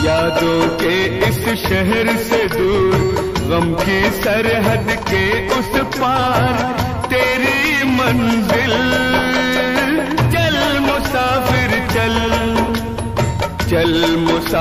यादों के इस शहर से दूर, गम की सरहद के उस पार,